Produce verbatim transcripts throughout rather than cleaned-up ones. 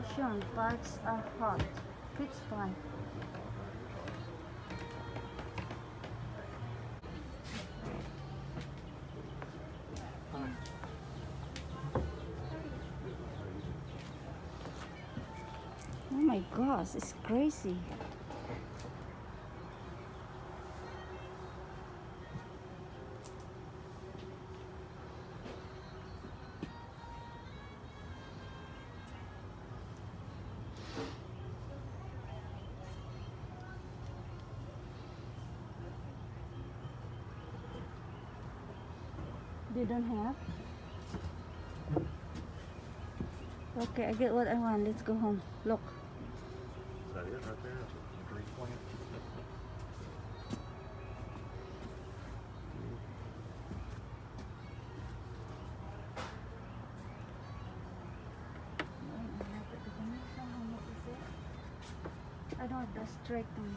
Caution, parts are hot. It's fine. Oh my gosh, it's crazy. They don't have? Okay, I get what I want. Let's go home. Look. Is that it right there? It's a green plant. I don't have the straight one.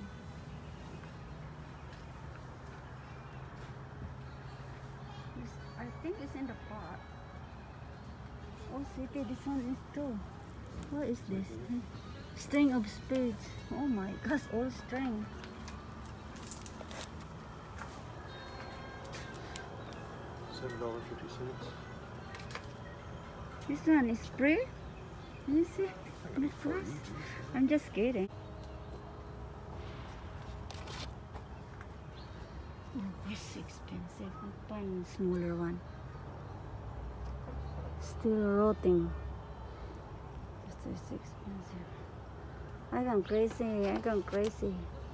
This, I think it's in the pot. Oh, city, this one is too. What is this? String of spades. Oh my gosh, all string. Seven dollars fifty cents. This one is spray. You see? The first. I'm just kidding. Oh, it's expensive. I'll find a smaller one. Still rotting. This is expensive. I gone crazy. I gone crazy.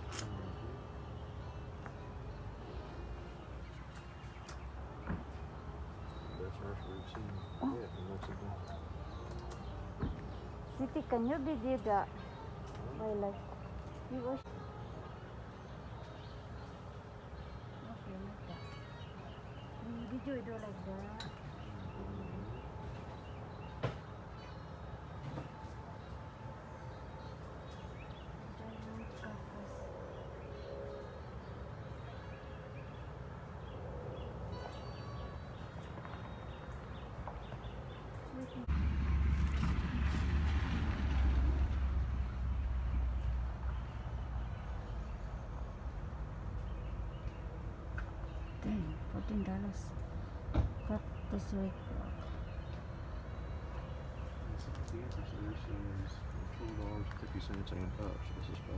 Best nursery we've seen Oh. yet in Lexington. Siti, can you video that? I like. You watch. Okay, like that. You video it like that. Dang, fourteen dollars. Cut this way. The average there says four dollars fifty cents and up, so this is